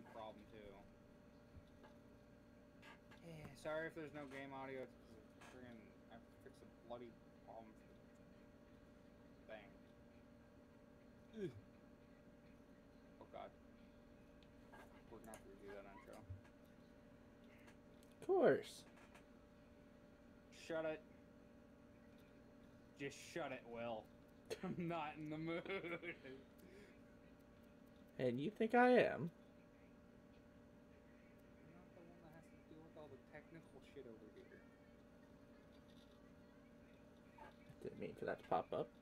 big problem too. Yeah, sorry if there's no game audio. It's friggin' I have to fix a bloody problem for the thing. Ugh. Oh god. We're gonna have to redo that intro. Of course. Shut it. Just shut it, Will. I'm not in the mood. And you think I am? I'm not the one that has to deal with all the technical shit over here. Didn't mean for that to pop up.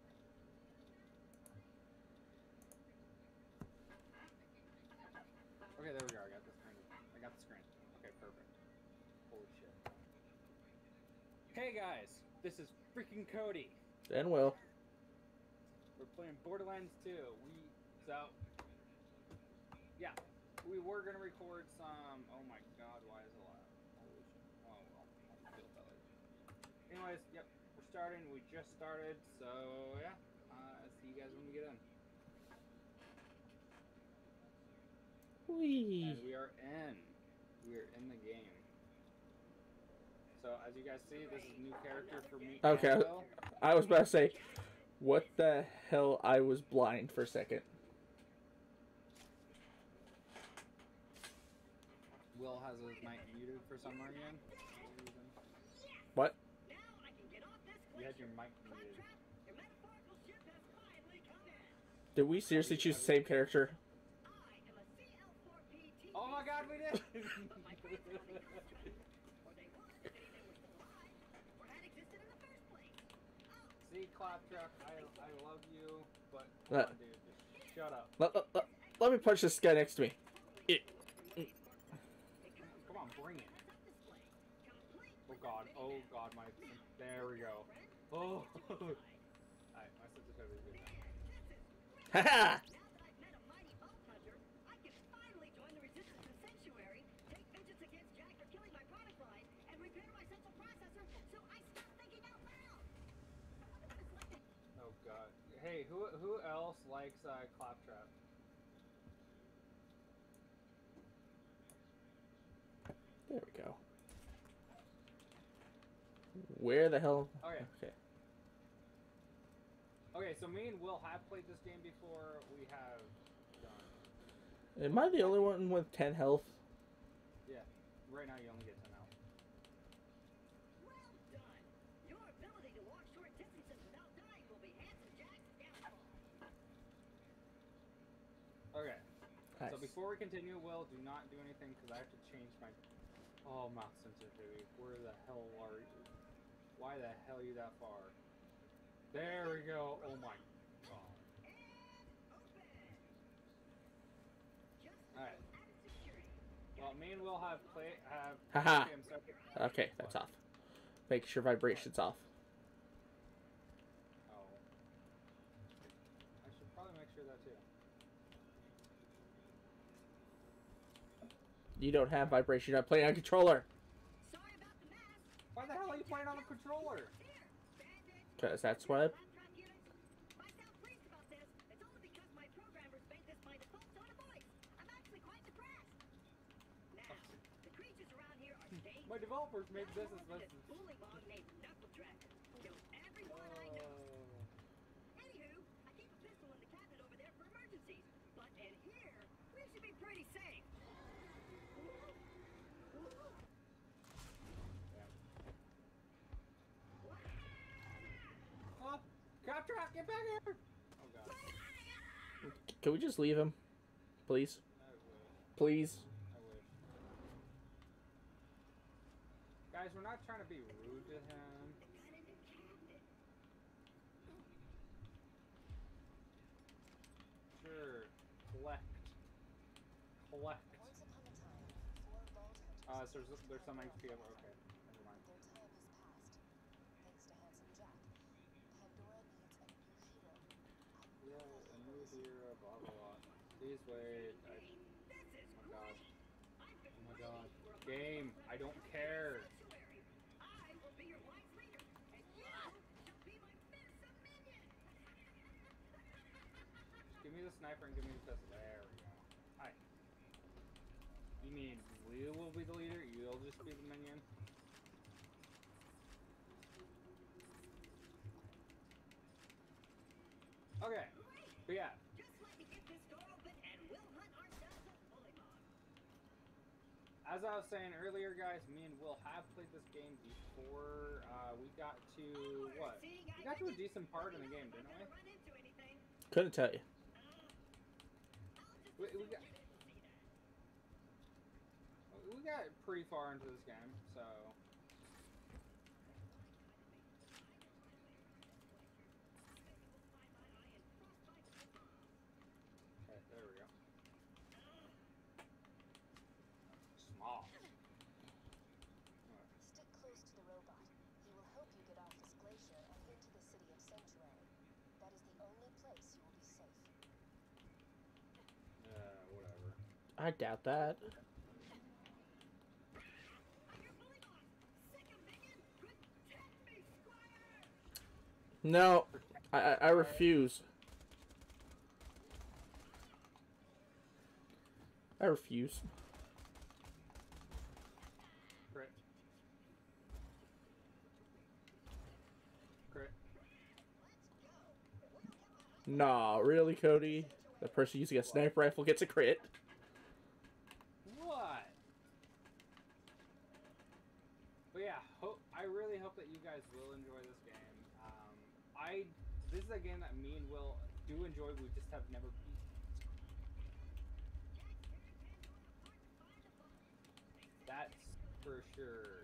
Okay, there we go. I got the screen. I got the screen. Okay, perfect. Holy shit. Hey guys, this is freaking Cody. And Will. We're playing Borderlands 2. Yeah, we were gonna record some. Oh my god, why is it loud? Holy shit. Oh well, I'll deal with that later. Anyways, yep, we're starting. We just started, so yeah. See you guys when we get in. Whee! And we are in. We are in the game. So as you guys see, this is a new character for me. Okay, I was about to say, what the hell? I was blind for a second. Will has his mic muted for some reason. What? You had your mic muted. Did we seriously choose the same character? Oh my god, we did! See, Claptrap, I love you, but come on, dude, just shut up. Let me punch this guy next to me. Come on, bring it. Oh god, my... There we go. Oh! Alright, my sensitivity is good now. Haha! Oh god. Hey, who else likes Claptrap? There we go. Where the hell? Okay. Okay. Okay, so me and Will have played this game before. We have done. Am I the only one with 10 health? Yeah. Right now you only get 10 health. Well done. Your ability to walk short distances without dying will be Handsome Jack's downfall. Okay. Nice. So before we continue, Will, do not do anything because I have to change my mouth sensitivity. Where the hell are you? Why the hell are you that far? There we go. Oh my god. Alright. Well, me and Will have Haha. Okay, I'm sorry. Okay, that's off. Make sure vibration's off. Oh. I should probably make sure that too. You don't have vibration. I'm playing on controller. Sorry about the mess. Why the hell are you playing on the controller? Because that's what. I sound pleased about this. It's only because my programmers made this by default tone of voice. I'm actually quite depressed. Now, the creatures around here are dangerous. My developers made this as this bullymong named Knuckledragon. Kills everyone I know. Anywho, I keep a pistol in the cabinet over there for emergencies. But in here, we should be pretty safe. Oh, Claptrap, get back here! Oh god. Can we just leave him? Please? I wish. Please? I wish. Guys, we're not trying to be rude to him. Sure. Collect. So there's some HP over. Okay. Never mind. Yeah, a new hero, blah blah blah. Please wait. Oh my god. Oh my god. Game, I don't care. I will be your wife's leader, and you shall be my fearsome minion. Give me the sniper and give me the pistol. There we go. Hi. You mean we will be the leader? You'll just be the minion? Okay. But yeah. Just let me get this door open and we'll hunt ourselves a bully mob. As I was saying earlier, guys, me and Will have played this game before. We got to what? We got to a decent part in the game, didn't we? Run into anything. Couldn't tell you. We got pretty far into this game, so. Okay, there we go. Small. Stick close to the robot. He will help you get off this glacier and into the city of Sanctuary. That is the only place you will be safe. Whatever. I doubt that. No, I refuse. I refuse. Crit. Crit. Nah, really, Cody? The person using a sniper rifle gets a crit. What? But yeah, I really hope that you guys will enjoy this game. This is a game that me and Will do enjoy. We just have never beat. That's for sure.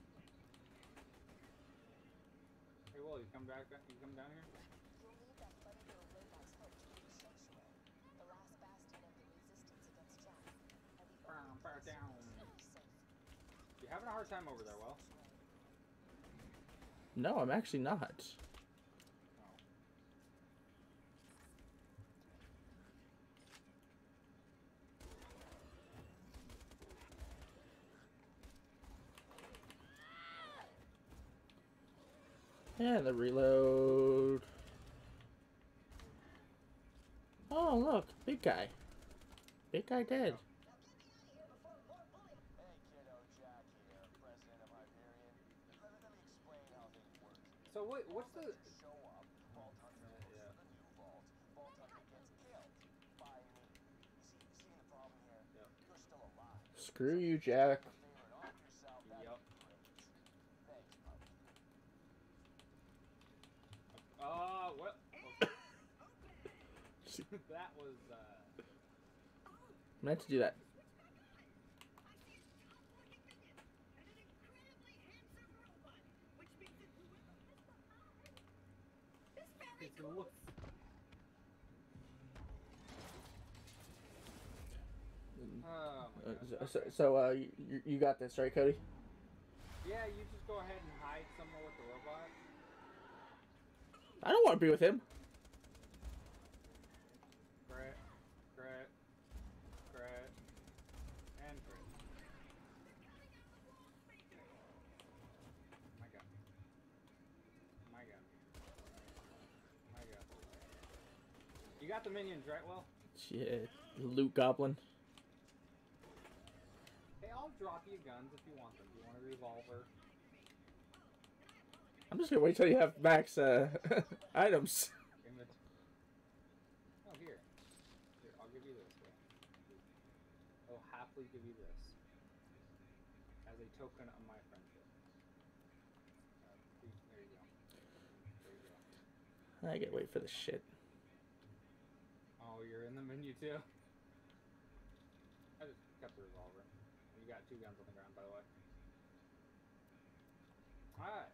Hey, Will, you come back? You come down here? You'll need that funny little robot's help to reach Sanctuary, the last bastion of the resistance against Jack, and the only place Down. you will be safe. You having a hard time over there, Will? No, I'm actually not. And the reload. Oh, look. Big guy. Big guy dead. Hey kiddo, Jack here, president of Hyperion. Let me explain how things work. So what's the? Show up, Vault Hunter goes to the new vault. Vault Hunter gets killed by me. You see the problem here? Yep. You're still alive. Screw you, Jack. Favor and off yourself, that'd Yep. be great. Thanks, puppy. Well. That was Meant to do that. It looks. Oh my God. You got this, right, Cody? Yeah, you just go ahead and hide somewhere with the robot. I don't want to be with him. Crit, crit, crit, and crit. My God. My God. My God. You got the minions, right, Will? Shit. Loot goblin. Hey, I'll drop you guns if you want them. Do you want a revolver? I'm just gonna wait till you have max items. Oh, here. Here, I'll give you this. I'll happily give you this. As a token of my friendship. There you go. There you go. I gotta wait for the shit. Oh, you're in the menu too? I just got the revolver. You got 2 guns on the ground, by the way. Alright.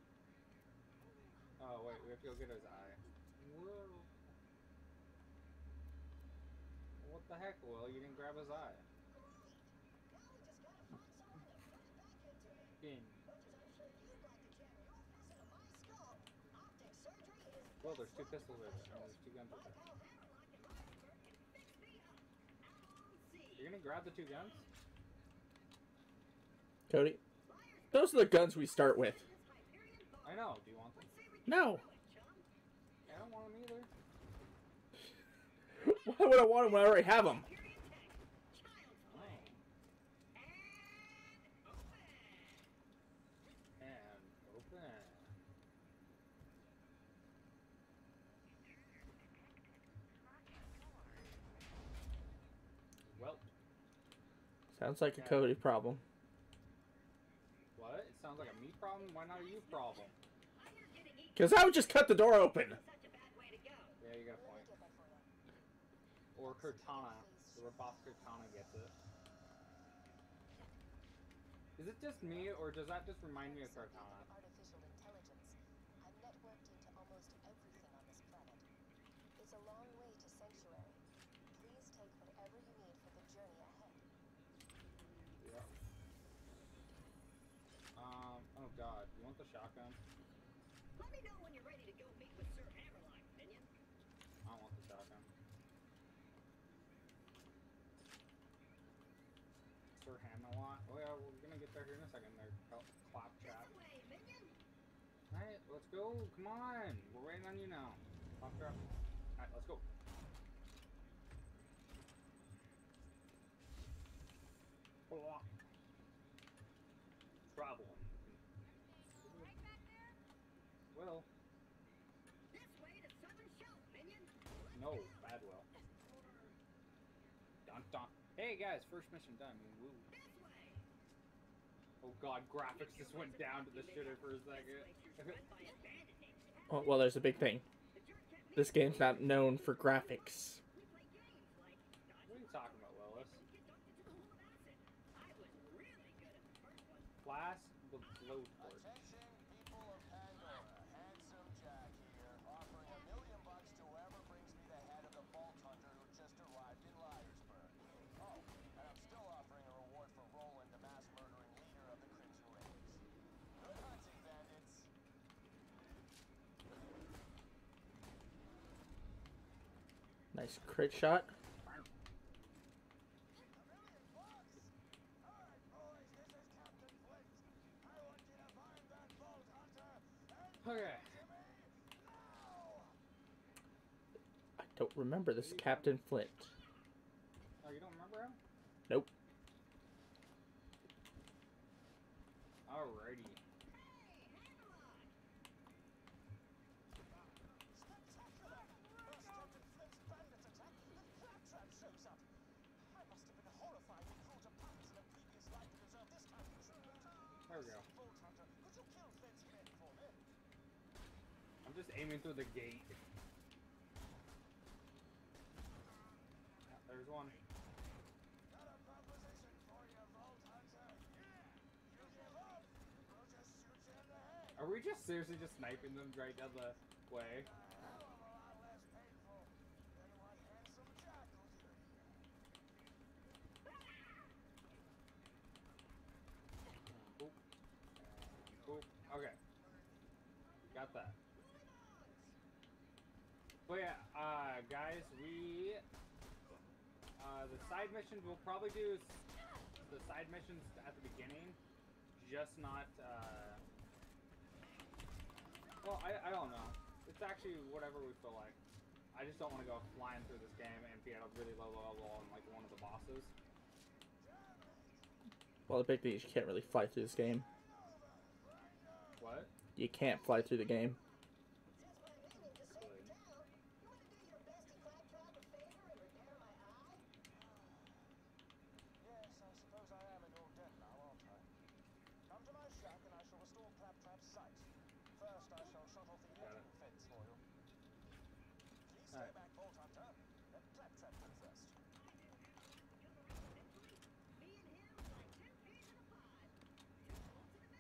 Oh, wait, we have to go get his eye. Whoa. What the heck, Will? You didn't grab his eye. In. Well, there's 2 pistols over there. And there's 2 guns over there. You're gonna grab the 2 guns? Cody, those are the guns we start with. I know. Do you want them? No. I don't want them either. Why would I want them when I already have them? Sounds like a Okay. Cody problem. What? It sounds like a me problem? Why not a you problem? I hear getting eaten Because I would just cut the door open. is such a bad way to go. Yeah, you got a Let me point. get that for you. Or Cortana. The ripoff Cortana gets it. Is it just me, or does that just remind me of Cortana? Artificial intelligence. I'm networked into almost everything on this planet. It's a long way to Sanctuary. Please take whatever you need for the journey ahead. Yeah. Oh god, you want the shotgun? Let me know when you're ready to go meet with Sir Hammerlock, minion. I don't want the shotgun. Sir Hammerlock? Oh yeah, we're gonna get there here in a second there, Claptrap. This way, minion. Alright, let's go, come on! We're waiting on you now. Claptrap. Alright, let's go. Traveling. Right back there. Well, This way to Southern Shelf, minion. no, Badwell. Dun dun. Hey guys, first mission done. Woo. This way. Oh god, graphics just went down to the shitter for a second. Run by a bandit named Oh, well, there's a big thing. The jerk kept me. This game's not known for graphics. We play games like What are you talking about, Willis? get dunked into the pool of acid. I was really good at the first one. Class the blowtorch. Attention, people of Pandora. Handsome Jack here, offering $1 million to whoever brings me the head of the Vault Hunter who just arrived in Liarsburg. Oh, and I'm still offering a reward for Roland, the mass murdering leader of the Crimson Raiders. Good hunting, bandits. Nice crit shot. $1 million bucks? All right, boys, this is Captain Flint. I want you to find that Vault Hunter and Okay. to me now. I don't remember this Captain Flint. Oh, you don't remember him? Nope. Alrighty. Spectacular! First Captain Flint's bandit attack, then Claptrap shows up. I must have been horrified and cruel to puppets in a previous life to deserve this kind of treatment. There we go. Vault Hunter, could you kill Flint's men for me? I'm just aiming through the gate. Yeah, there's one. Got a proposition for you, Vault Hunter. Yeah! You give up, we'll just shoot you in the head. Are we just seriously just sniping them right down the way? A hell of a lot less painful than what Handsome Jack will do to you. Boop. Boop. Okay. Got that. But yeah, guys, the side missions, we'll probably do the side missions at the beginning, just not, well, I don't know. It's actually whatever we feel like. I just don't want to go flying through this game and be at a really low level on, like, one of the bosses. Well, the big thing is you can't really fly through this game. What? You can't fly through the game. Since my minion just saved the town, you want to do your bestie Claptrap a favor and repair my eye? Yes, I suppose I am in your debt now, aren't I? Come to my shack and I shall restore Claptrap's sight. First, I shall shut off the Got it. electrical fence for you. Please stay Alright. back, Vault Hunter. Let Claptrap go first. Me and him like 10 peas in a pod. Too close to the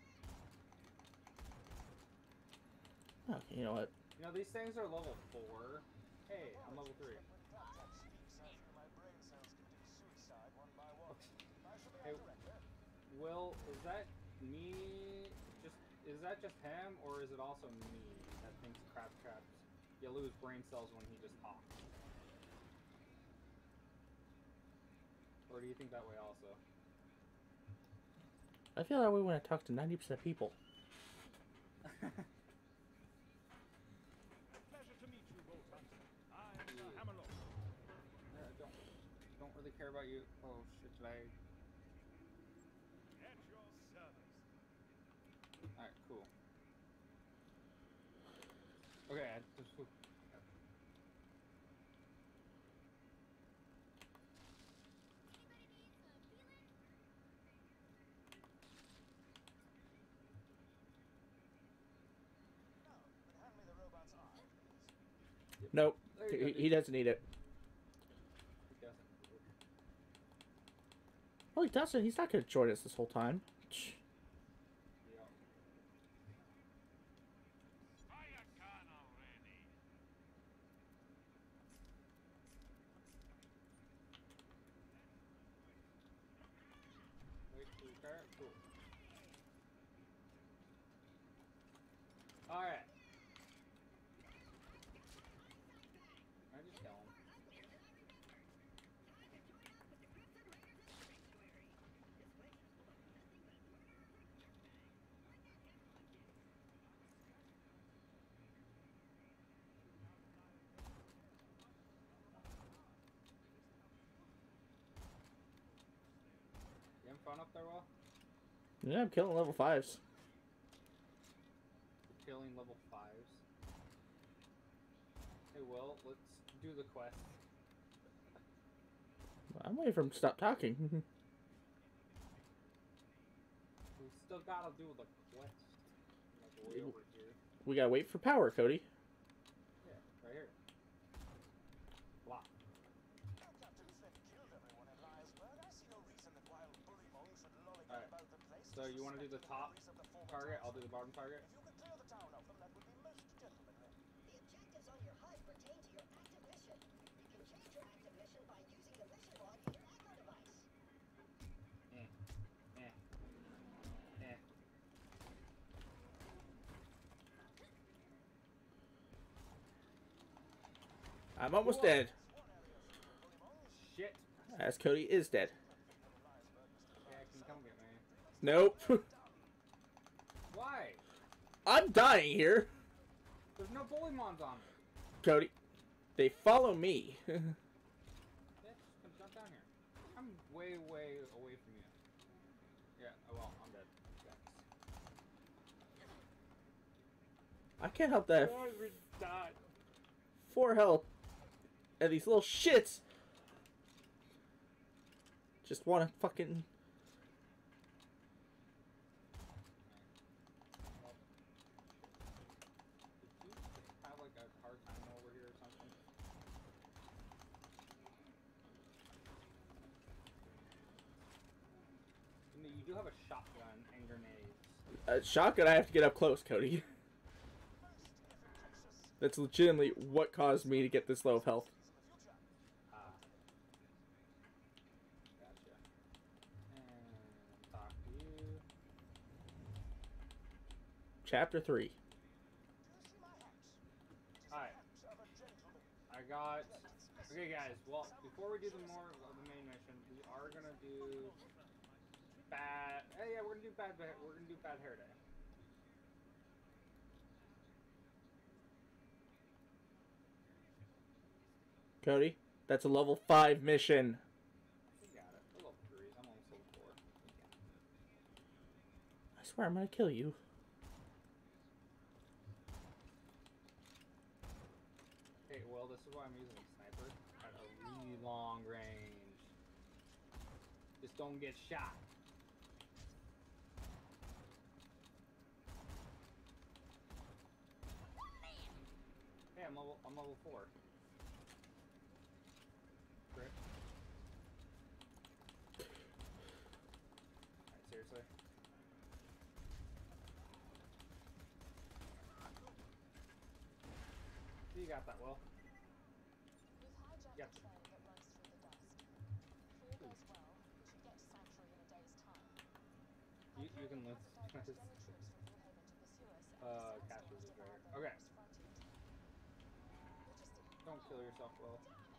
man. Okay, you know what? You know, these things are level 4. Hey, I'm level 3. When Claptrap speaks, I feel my brain cells committing suicide one by one. I shall be Hey, our director. Will, is that me? Is that just him, or is it also me that thinks Claptrap? You lose brain cells when he just talks. Or do you think that way also? I feel that way when I talk to 90% of people. Pleasure to meet you, Vault Hunter. I'm Yeah. Hammerlock. Don't really care about you. Oh shit! Did I? At your service. All right, cool. Okay, I just. Nope. There you go, He doesn't need it. He doesn't. Oh, he doesn't. He's not going to join us this whole time. Yeah. Fire gun already. Wait to repair. Cool. Alright. I just kill him. You having fun up there, Will? Yeah, I'm killing level 5s. You're killing level 5s. Hey, Will, let's do the quest. I'm waiting for him to stop talking. We still gotta do the quest. Like way over here. We gotta wait for power, Cody. Yeah, right here. Block. Captain Flint killed everyone in Liarsburg. I see no reason that wild bully monks should lollygag Alright. about the place. So you want to do the top target? I'll do the bottom target. If you could clear the town of them, that would be most gentlemanly. The objectives on your HUD pertain to your active mission. You can change your active mission by using the mission log in your aggro device. I'm almost dead. Shit. As Cody is dead. Yeah, can you come get me? Nope. Why? I'm dying here. There's no bully mons on me. Cody, they follow me. Yeah, just come jump down here. I'm way, way away from you. Yeah, oh well, I'm dead. I can't help that. Oh, we died. 4 health. And these little shits just want to fucking... Did you have like a hard time over here or something? You do have a shotgun and grenades. Shotgun, I have to get up close, Cody. That's legitimately what caused me to get this low of health. Ah. Gotcha. And talk to you. Chapter 3. Alright. I got... Okay, guys. Well, before we do the main mission, we are gonna do... Bad... Hey, yeah, we're gonna do Bad Hair Day. Cody, that's a level 5 mission. We got it. We're level 3. I'm almost level 4. I swear I'm gonna kill you. Okay, well, this is why I'm using a sniper at a really long range. Just don't get shot. Hey, I'm level 4. Great. Alright, seriously? You got that, Will. We've hijacked Yep. a train that runs through the dusk. If all goes well, we should get to Sanctuary in a day's time. You can list. Any troops from Blue Haven to pursue us, and Captures Sandstorm is right to here. our Okay. most frontier. Logistic. Don't kill yourself, Will.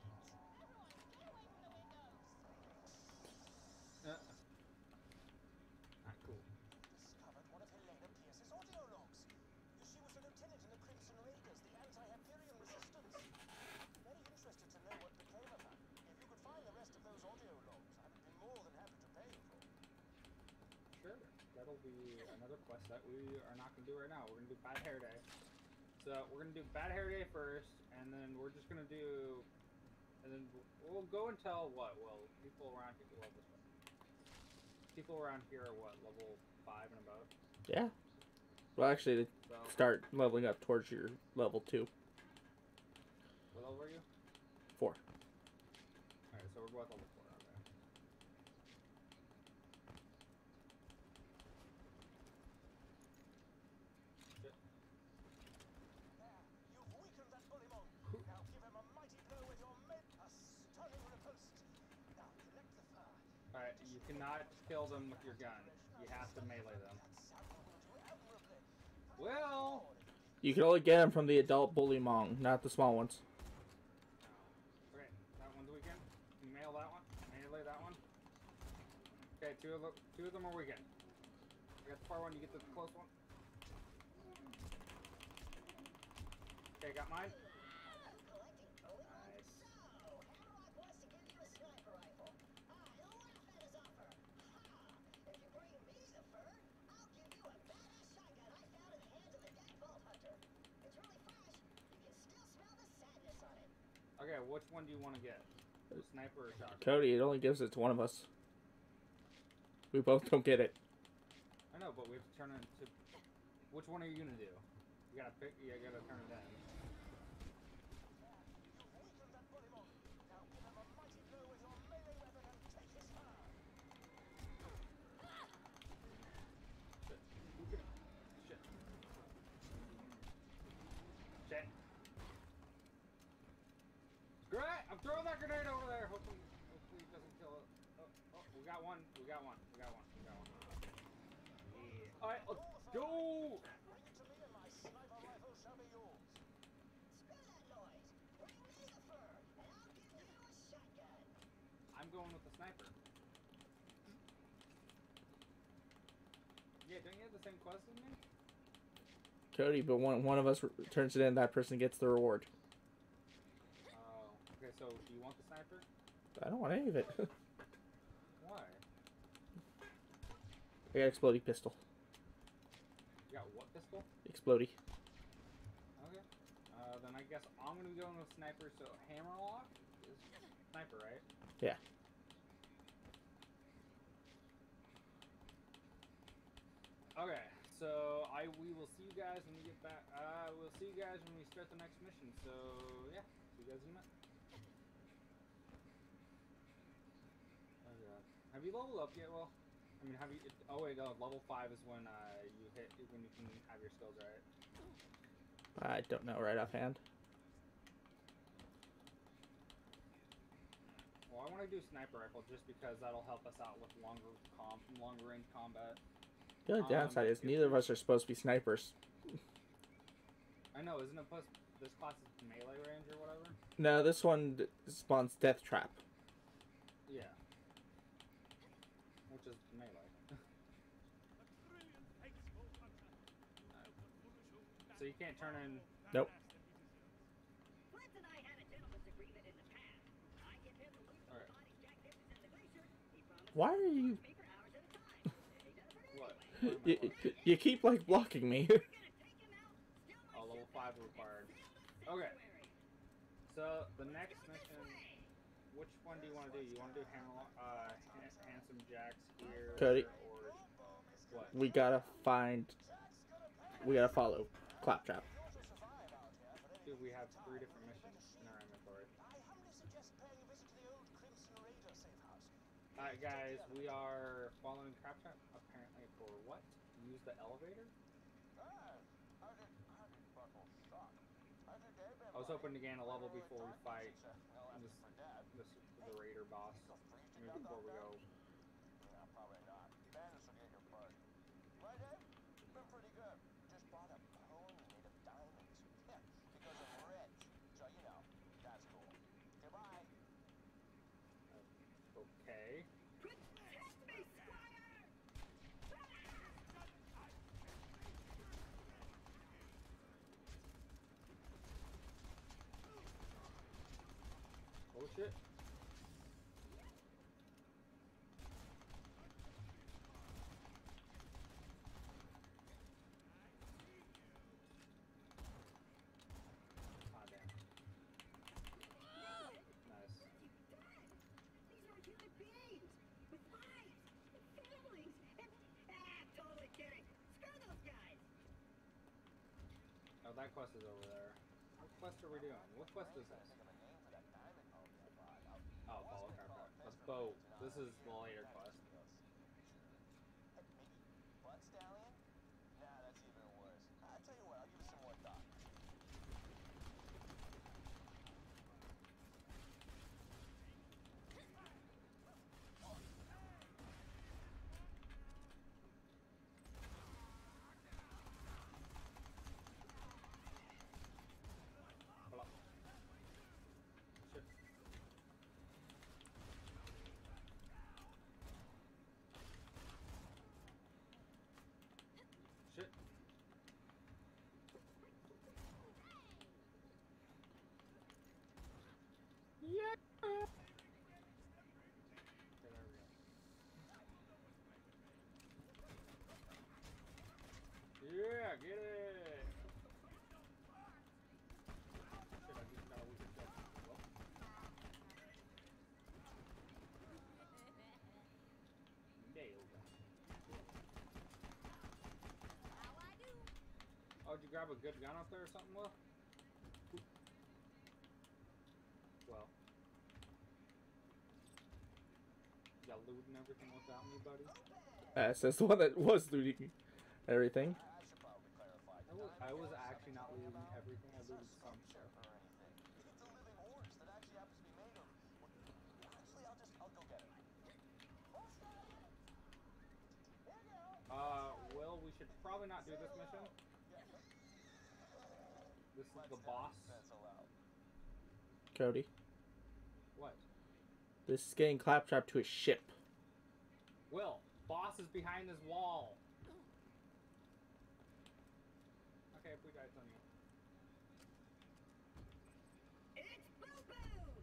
Not cool. Discovered one of Helena Pierce's audio logs. She was a lieutenant in the Crimson Raiders, the anti-Hyperion resistance. Very interested to know what became of her. If you could find the rest of those audio logs, I would be more than happy to pay you for. Sure. That'll be another quest that we are not going to do right now. We're going to do Bad Hair Day. So we're going to do Bad Hair Day first, and then we're just going to do... And then we'll go until what? Well, people around here... Well, this way. People around here are what? Level 5 and above? Yeah. Well, actually, to So... start leveling up towards your level 2. level are you? 4. Alright, so we're both level 4. Okay. Shit. There, you've weakened that bullymong. Now give him a mighty blow with your a stunning riposte. Now connect the third. Alright, you cannot kill them with your gun. You have to melee them. Well, You can only get them from the adult Bullymong, not the small ones. okay, that one's weekend. You mail that one. Melee that one. Okay, two of them are weekend. I got the far one. You get the close one. Okay, got mine. Nice. Okay, which one do you want to get? Sniper or shotgun? Cody, it only gives it to one of us. We both don't get it. I know, but we have to turn it into. Which one are you gonna do? You gotta pick. You gotta turn it in. Shit. Shit. Great! I'm throwing that grenade over there. Hopefully it doesn't kill it. Oh, we got one. We got one. We got one. We got one. Yeah. Alright, let's go! Bring it to me and my sniper rifle shall be yours. I'm going with the sniper. Yeah, don't you have the same quest as me? Cody, but one of us turns it in, that person gets the reward. Oh, okay, so do you want the sniper? I don't want any of it. Why? I got explodey pistol. You got what pistol? Explodey. Okay. Then I guess I'm gonna be going with sniper, so Hammerlock is sniper, right? Yeah. Okay, so we will see you guys when we get back. We'll see you guys when we start the next mission. So yeah, see you guys in a minute. Oh god, have you leveled up yet? Well, I mean, have you? Oh wait, no, level 5 is when you can have your skills, right? I don't know right offhand. Well, I want to do sniper rifle just because that'll help us out with longer range combat. The only downside is neither of us are supposed to be snipers. I know, isn't it? Plus, this class is melee range or whatever. No, this one spawns Death Trap. Yeah. Which is melee. So you can't turn in. Nope. Flint and I had a gentleman's agreement in the past. I give him the loot Alright. bodies Jack Gibson's in the glacier. He promised Why are you... me for hours at a time. He does it What? anyway. You keep, like, blocking me. We're gonna take him out, steal my Oh, level ship, 5 required. sail the Okay. sanctuary. So the next mission, which one do you want to do? You want to do Handsome Jack's here, Cody. or what? We gotta follow Claptrap. Dude, we have 3 different missions in our inventory. I humbly suggest paying a visit to the old Crimson Raider safe house. Alright, guys, we are following Claptrap apparently for what? Use the elevator? I was hoping to gain a level before we fight the raider boss. I mean, before we go. Yeah, probably not. Bandits will get your part. Right, Dave? Been pretty good. Just bought a pony made of diamonds. Yeah, because I'm rich. So, you know, that's cool. Goodbye. Okay. Protect me, Squire! Oh shit. Ah, damn. Nice. These are human beings with lives and families and totally kidding. Screw those guys. Oh, that quest is over there. quest are we doing? What quest is this? Oh, Polycarp. That's boat. This is the later quest. Maybe Blood Stallion? Nah, that's even worse. I'll tell you what, I'll give it some more thought. Hold up. Shit. Shit. Yeah. Okay, there we go. Yeah, get it. Shit, I just got a weak shot. Well. Nailed it. Oh, did you grab a good gun up there or something, Will? Well. You got loot and everything without me, buddy? Says the one that was looting everything. I should probably clarify. I was actually not looting everything. I looted It's some not some stuff. ship or anything. It's a living horse that actually happens to be made of. Actually, I'll go get it. Will, we should probably not do this mission. This is the boss. Cody, What? this is getting Claptrap to a ship. Will, boss is behind this wall. Okay, if we die, tell me. It's Boo Boo!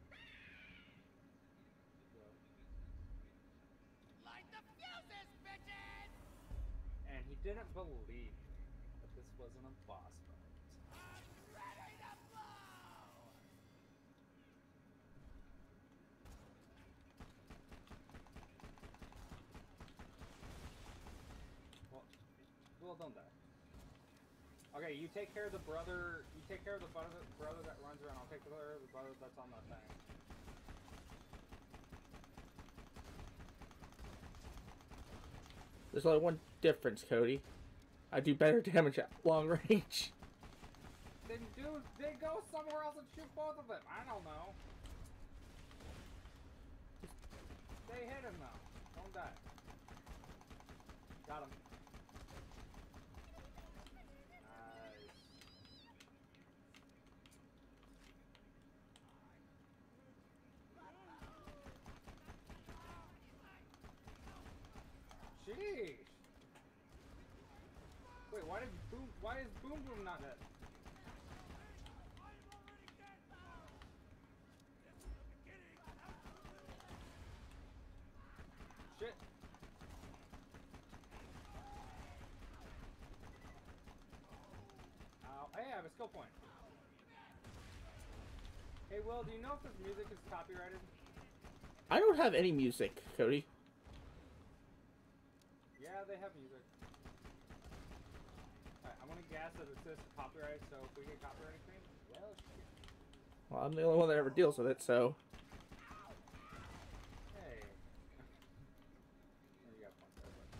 Light the fuses, bitches! And he didn't believe that this wasn't a boss fight. I'm ready to blow! Well, don't die. Okay, you take care of the brother. You take care of the brother that runs around. I'll take care of the brother that's on that thing. There's only one difference, Cody. I do better damage at long range. Then they go somewhere else and shoot both of them. I don't know. They hit him though. Don't die. Got him. Nice. Sheesh. Wait, why is Boom Boom not dead? Shit. Ow. Hey, I have a skill point. Hey, Will, do you know if this music is copyrighted? I don't have any music, Cody. Yeah, they have music. Alright, I'm gonna guess that it says copyright, so if we get copyright claim, well, shit. Well, I'm the only one that ever deals with it, so... Hey. Oh, you got one there, but...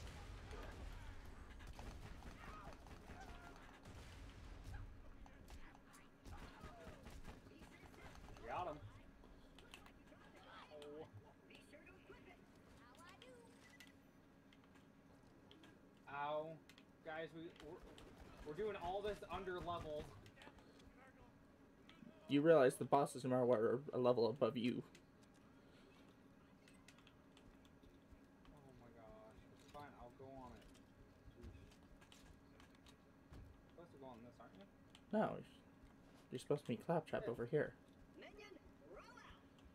Got him. Oh. Be sure to equip it. Ow. Guys, we're doing all this under leveled. You realize the bosses in Marwar are a level above you. Oh my gosh. It's fine, I'll go on it. Jeez. You're supposed to go on this, aren't you? No, you're supposed to meet Claptrap over here. Minion, roll out.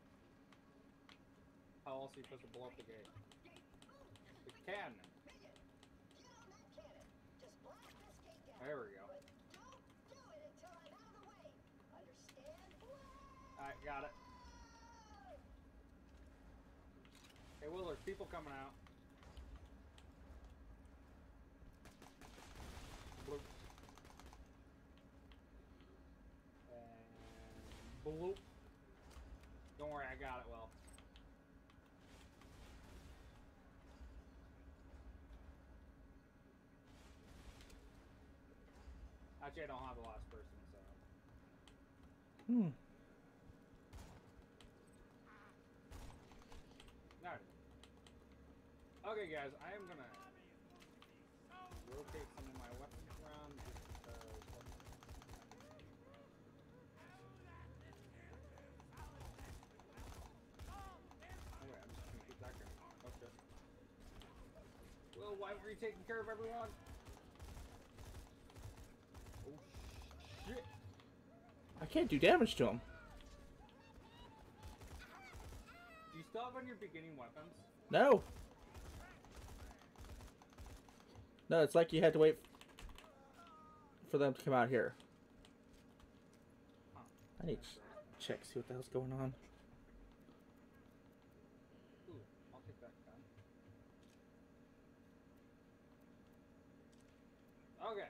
How else are you supposed to blow up the gate? The cannon. Minion, get on that cannon. Just blast this gate down. There we go. But don't do it until I'm out of the way. Understand? Alright, got it. Hey, Will, there's people coming out. Bloop. And Bloop. Don't worry, I got it well. Actually, I don't have the last person, so. Hmm. No. Okay, guys, I am gonna rotate some of my weapons around just because. Oh wait, I'm just gonna keep that going. Okay. Well, why were you taking care of everyone? Oh shit! I can't do damage to him. Do you still have on your beginning weapons? No. No, it's like you had to wait for them to come out here. Huh. I need to check, see what the hell's going on. Ooh, I'll take that gun. Okay.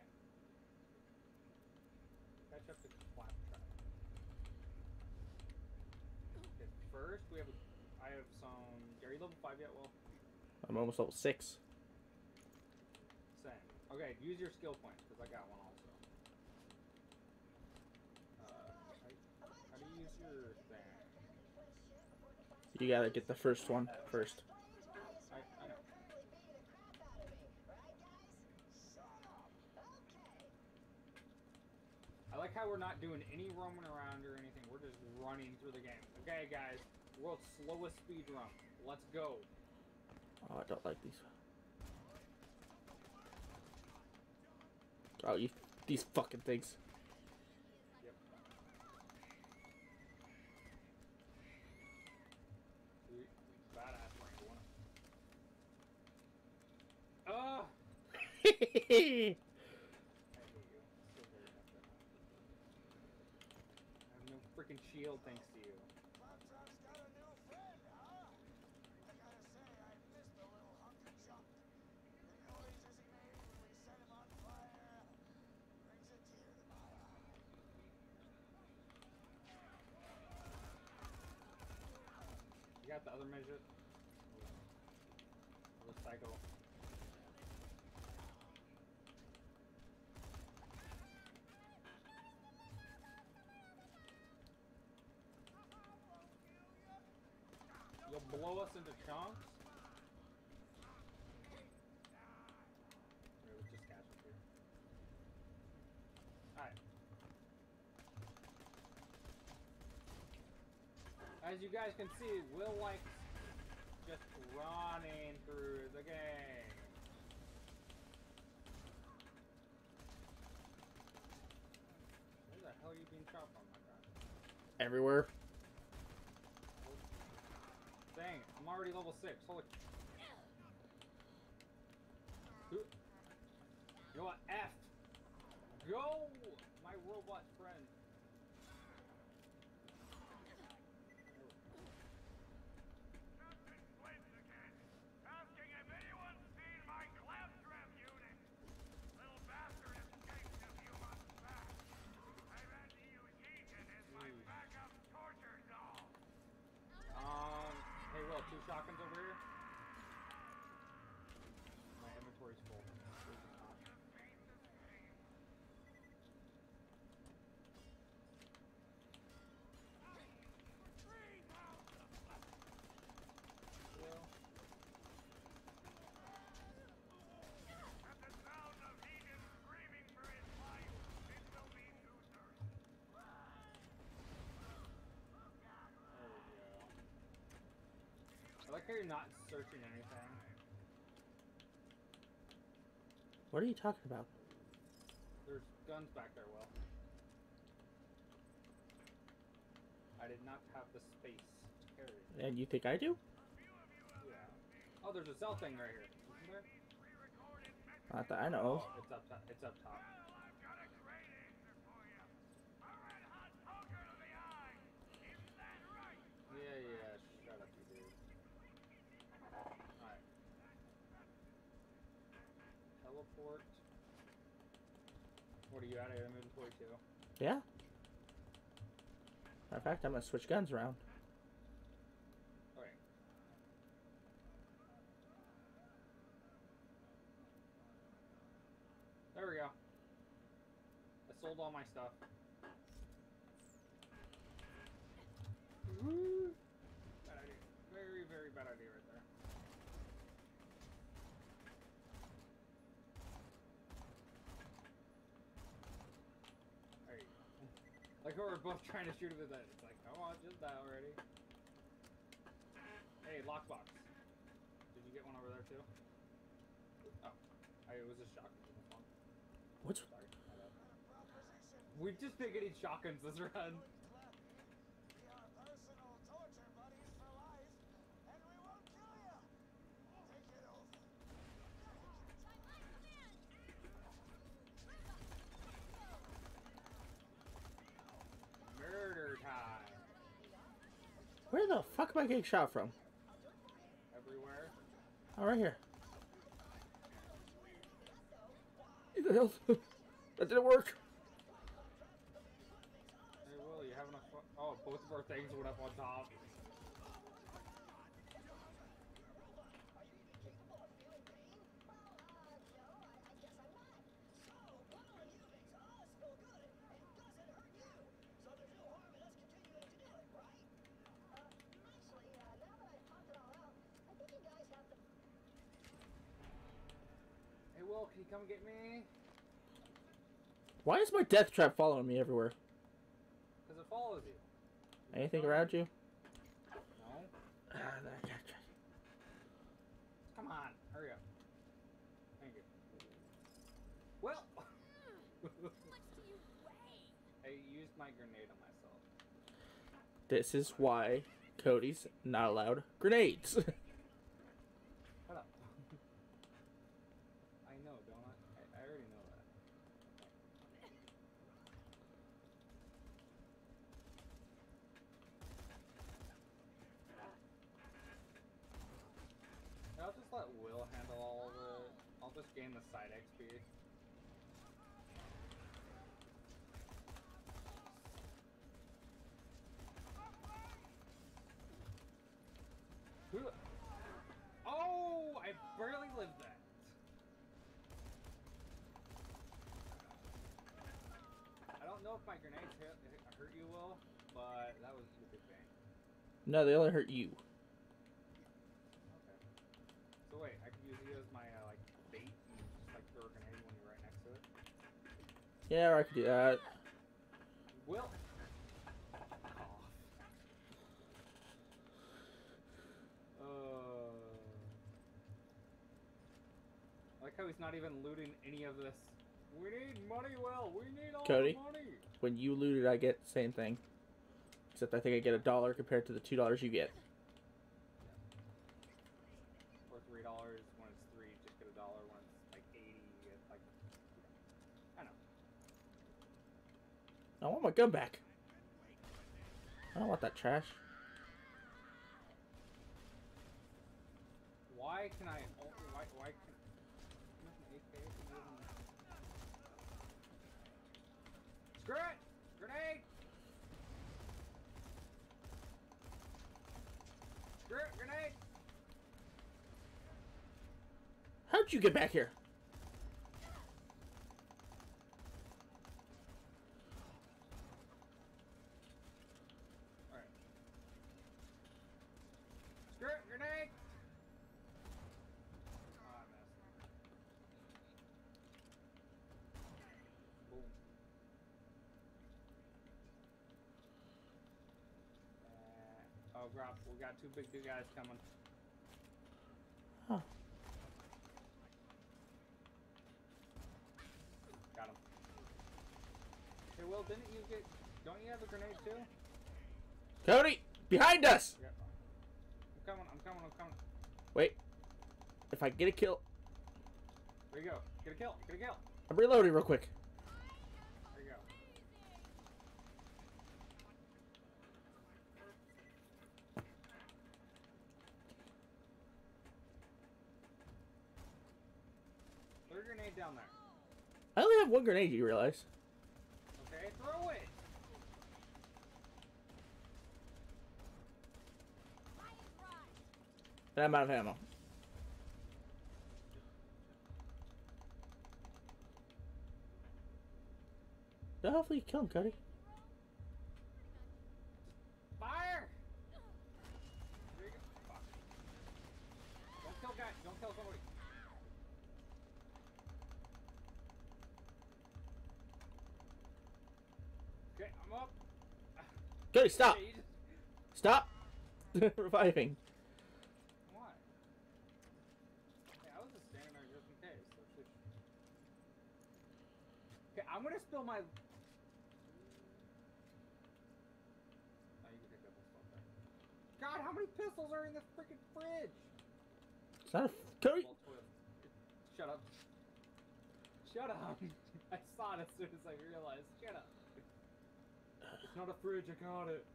Catch up to Claptrap. Okay, first we have I have some. Are you level 5 yet, Will? I'm almost level 6. Same. Okay, use your skill point, because I got one also. How do you use your thing? You gotta get the first one first. I know. I like how we're not doing any roaming around or anything. We're just running through the game. Okay, guys. World's slowest speed run. Let's go. Oh, I don't like these. Oh, these fucking things. Yep. Sweet. Badass rank 1. Ah! I hate you. So very much right now. I have no freaking shield thanks to you. Claptrap's got a new friend, huh? I gotta say, I missed the little hunk of junk. The noises he made when we set him on fire brings a tear to my eye. You got the other midget? The cycle. You'll blow us into chunks? Here, let's just catch up here. Alright. As you guys can see, Will likes just running through the game. Where the hell are you being shot from, my god? Everywhere. Dang, I'm already level 6. Holy. You know what? F. Go, my robot friend. Asking if anyone's seen my Claptrap unit. Little bastard escaped a few months back. I've had to use Egan as my backup torture doll. Hey, Will, 2 shotguns over here. My inventory's full. Where's the top? Will. At the sound of Egan screaming for his life, it will be too thirsty. There we go. I like how you're not searching anything. What are you talking about? There's guns back there, Will. I did not have the space to carry it. And you think I do? Yeah. Oh, there's a cell thing right here. Isn't there? Not that I know. Oh, it's up top. It's up top. Well, I've got a great answer for you. A red hot poker to the eye. Isn't that right? Yeah, shut up, you dude. Alright. Teleport. What are you out of inventory too? Yeah. Matter of fact, I'm gonna switch guns around. Okay. There we go. I sold all my stuff. Woo! Bad idea. Very, very bad idea right there. There you go. Like we're both trying to shoot it with that. It's like, come on, just die already. Hey, lockbox. Did you get one over there too? Oh, it was a shotgun. What's Sorry. We've just been getting shotguns this run. We are personal torture buddies for life, and we won't kill you. Take it over. Murder time. where the fuck am I getting shot from? Everywhere. Oh, right here. What the hell? That didn't work. Hey, Will, you having a fun? Oh, both of our things went up on top. Hey, Will, can you come get me? Why is my death trap following me everywhere? Because it follows you. Anything around you? No. Ah, Come on, hurry up. Thank you. Well. I used my grenade on myself. This is why Cody's not allowed grenades. Shut up. I know, don't I? I already know that. I'll just let Will handle all of it. I'll just gain the side XP. Who? Oh! I barely lived that. I don't know if my grenades hurt you, Will, but that was a good bang. No, they only hurt you. Okay. So wait, I can use you as my like bait and just like throw a grenade when you're right next to it. Yeah, or I could do that. Will. I like how he's not even looting any of this. We need money, Will. We need all Cody? the money. When you loot it, I get the same thing. Except I think I get $1 compared to the $2 you get. Or $3 when it's 3, just get $1 when it's like 80. You get like, I know. I want my gun back. I don't want that trash. Why can I? Why can? AK, screw it! Grenade! Screw it! Grenade! How'd you get back here? Alright. Screw it! Grenade! Oh, I missed. Boom. Oh, Grop, we got two big guys coming. Huh. Got him. Hey, Will, didn't you get... Don't you have a grenade, too? Cody! Behind us! Yeah. I'm coming. Wait. If I get a kill... There you go. Get a kill. I'm reloading real quick. There you go. Throw a grenade down there. I only have one grenade, you realize? Okay, throw it! And I'm out of ammo. No, hopefully you kill him, Cody. Fire! There you go. Fuck. Don't kill guys. Don't kill somebody. Okay, I'm up. Cody, stop! Okay, you just... Stop! Reviving. Why? Hey, I was just standing there just in case. Let's just... Okay, I'm gonna spill my... Oh, you can pick up this stuff there. God, how many pistols are in this freaking fridge? It's not a... Cody! Well, toilet. Shut up. Shut up. I saw it as soon as I realized. Shut up. It's not a fridge, I got it.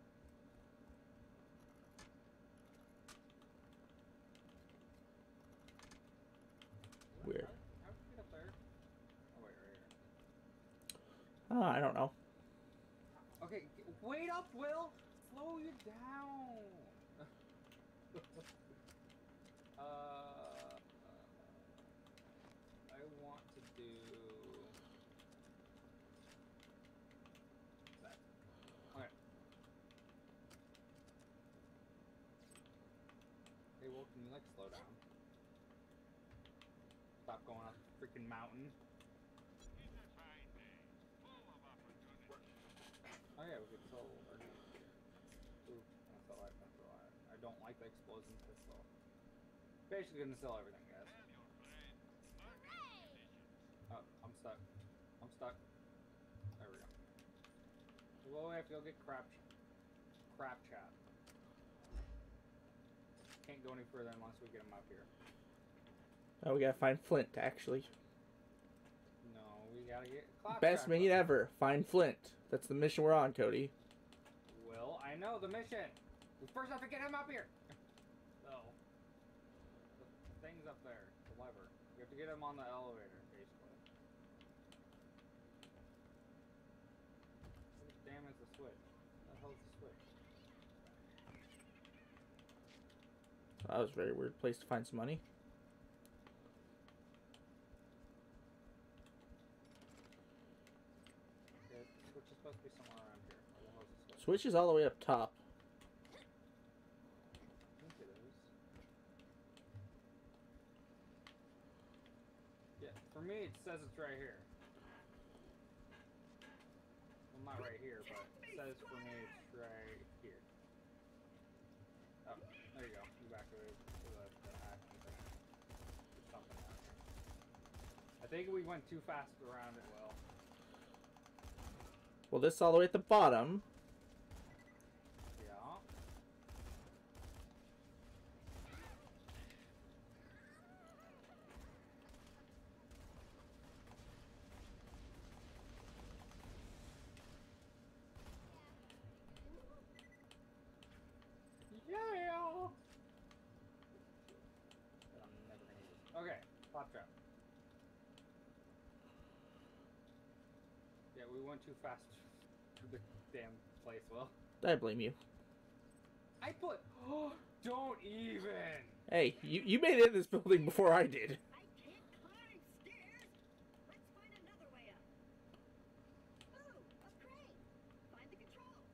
Weird. How did you get up there? Oh, wait, right here. Oh, I don't know. Okay, wait up, Will! Slow you down! I want to do... that. Okay. Hey, Will, can you, like, slow down? Stop going up the freaking mountain. It's a fine day, full of opportunity. Oh yeah, we could sell our gun. Ooh, that's all right, that's all right. I don't like the explosion pistol. Basically gonna sell everything, guys. Tell your friend, mark your position. Oh, I'm stuck. I'm stuck. There we go. Well, we have to go get crap chat. Can't go any further unless we get him up here. Oh, we gotta find Flint, actually. No, we gotta get clap Best trap mission up. ever. Find Flint. That's the mission we're on, Cody. Well, I know the mission. We first have to get him up here. So, the thing's up there, the lever. We have to get him on the elevator, basically. What the damn is the switch? What the hell is the switch? That was a very weird place to find some money. Okay, the switch is supposed to be somewhere around here. Where the hell is the switch? Switch is all the way up top. I think it is. Yeah, for me it says it's right here. Well, not right here, but it says for me it's right here. Oh, there you go. You back away to the action thing. There's something out here. I think we went too fast around it, Will. Well, this is all the way at the bottom. Yeah. Yeah. But I'm never gonna use it. Okay, pop trap. Yeah, we went too fast to the damn place, Will. I blame you. I put. Don't even. Hey, you made it in this building before I did. I can't climb stairs. Let's find another way up. Ooh, a crane. Find the controls.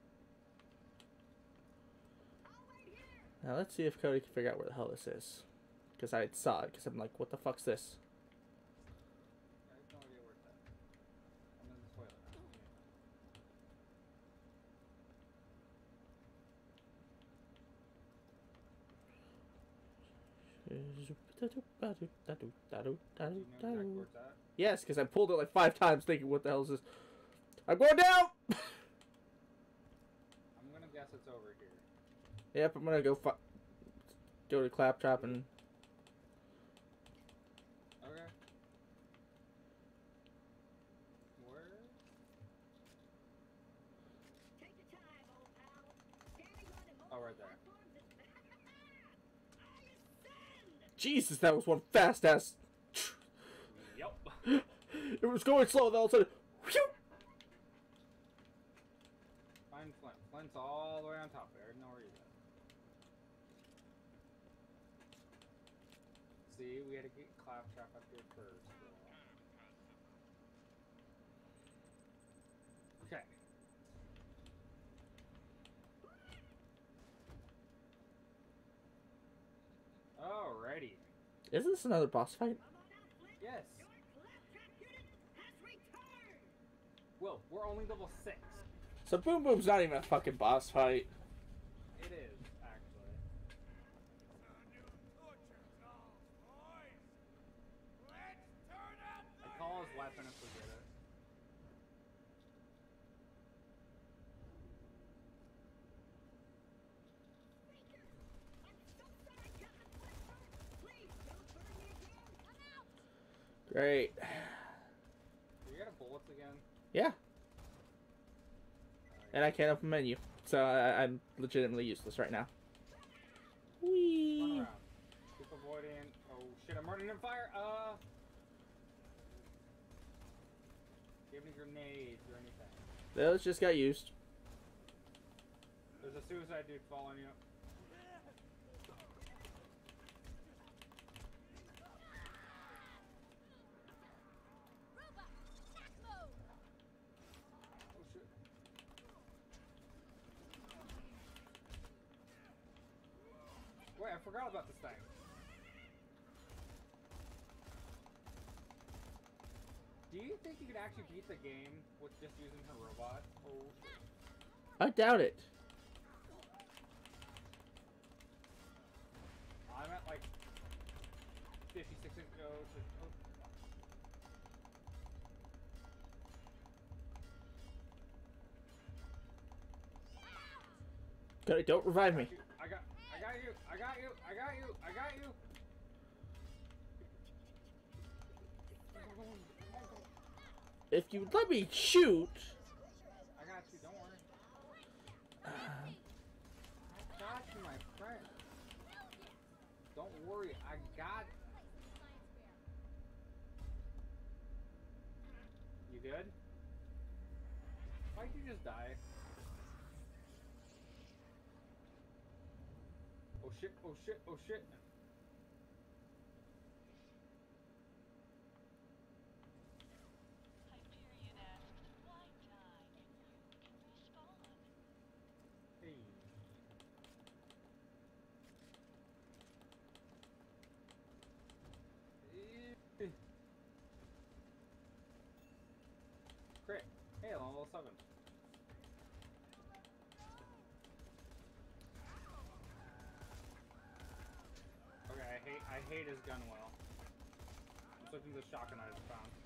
I'll wait here. Now let's see if Cody can figure out where the hell this is. Because I saw it, because I'm like, what the fuck's this? I have no idea where it's at. I'm in the toilet now. Do you know exactly where it's at? Yes, because I pulled it like 5 times thinking, what the hell is this? I'm going down! I'm gonna guess it's over here. Yep, I'm gonna go to Claptrap and... Okay. Where? Take your time, old pal. Standing on immobile Oh, right there. platforms is I ascend. Jesus, that was one fast-ass... Yup. It was going slow, then all of a sudden... Whew! Find Flint. Flint's all the way on top there. I know where he's at. see, we had to get Claptrap up here first. Okay. Alrighty. Is this another boss fight? Come on out, Flint. Yes. Your claptrap unit has returned. Well, we're only level 6. So Boom Boom's not even a fucking boss fight. It is, actually. I call his weapon if we get it. I'm so sorry, Captain Flintstone. Please don't burn me again. I'm out. Great. Do you get a bullets again? Yeah, Alright. and I can't open menu, so I'm legitimately useless right now. Run Whee! around. Keep avoiding. Oh shit, I'm running in fire. Do you have any grenades or anything? Those just got used. There's a suicide dude following you. Robot, attack mode! Oh shit. Wait, I forgot about this thing. Do you think you can actually beat the game with just using her robot? Oh, I doubt it. I'm at like 56 and go to. Oh. Good, don't revive me. I got you. I got you. I got you. I got you. If you let me shoot. I got you. Don't worry. I got you, my friend. Don't worry. I got. You good? Why'd you just die? Oh shit. Oh shit. Oh shit. Hyperion asks, why die? You can respawn. Hey. Crit. Hey, I'm level 7. Okay, I hate his gun well. I'm looking at the shotgun I just found.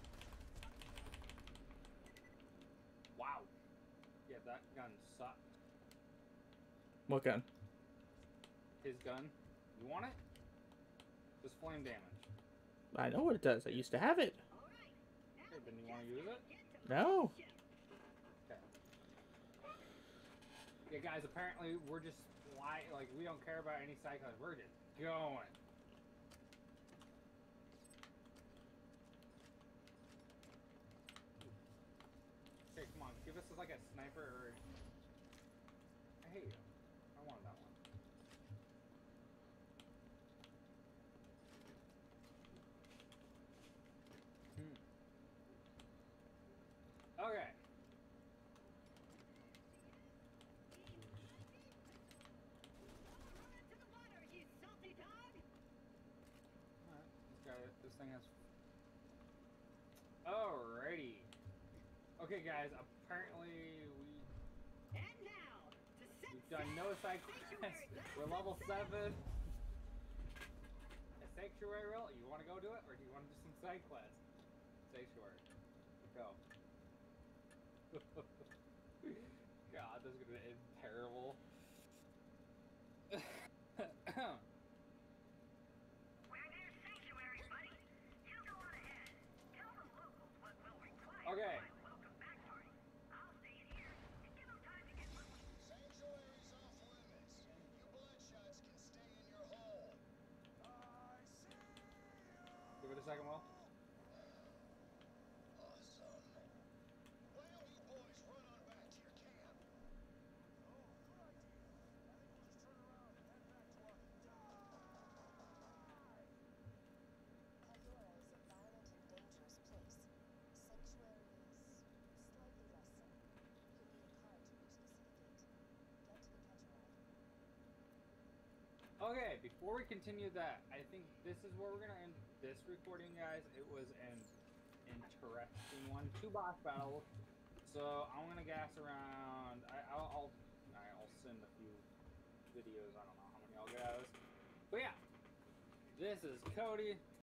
Wow. Yeah, that gun sucked. What gun? His gun. You want it? Just flame damage. I know what it does. I used to have it. All right. Now Hey, then we you wanna just use gotta it? get to No. production. Okay. Yeah, guys, apparently we're just like we don't care about any cycles. We're just going. Okay, come on, give us like a sniper or. Hey, I wanted that one. Okay. To the water, you salty dog. Alright, this thing has. Alrighty. Okay, guys. Apparently And now, to set we've done no side quests. We're level 7. A sanctuary roll. You want to go do it, or do you want to do some side quests? Sanctuary. Go. God, this is gonna end terrible. We're near sanctuary, buddy. You go on ahead. Tell the locals what we'll require. Okay. Welcome back, Marty. I'll stay in here and give them time to get moving. Sanctuary's off limits. You bloodshots can stay in your hole. Give it a second, Will. Awesome. Why don't you boys run on back to your camp? Okay, before we continue that, I think this is where we're gonna end this recording, guys. It was an interesting one. 2 boss battles. So I'm gonna gas around. I'll send a few videos. I don't know how many I'll gas. But yeah, this is Cody.